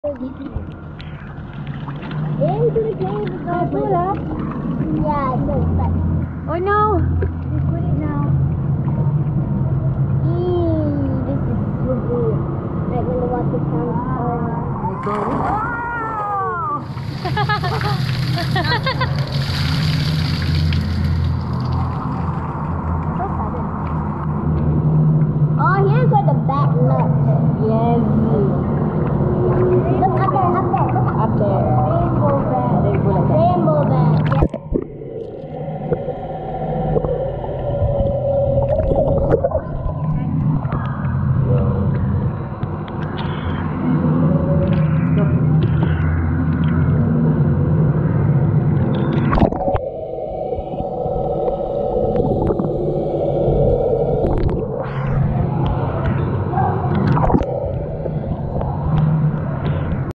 Hey, do the game. Pull up. Yeah, no, but. Oh no! You put it now. This is so weird. Like when the water comes. Oh my god.